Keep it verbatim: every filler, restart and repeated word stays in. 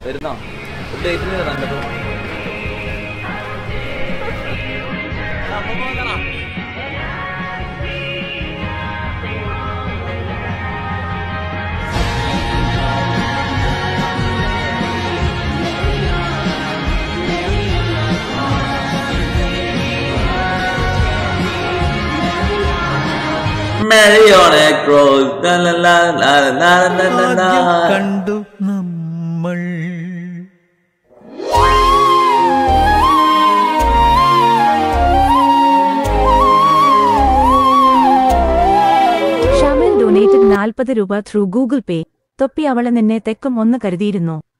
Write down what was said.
വരുന്നോ ഡേറ്റിന് കണ്ടത് കണ്ടു നമ്മൾ ഷാമിൽ ഡൊനേറ്റഡ് നാൽപ്പത് രൂപ ത്രൂ ഗൂഗിൾ പേ. തൊപ്പി അവളെ നിന്നെ തെക്കും ഒന്ന് കരുതിയിരുന്നു.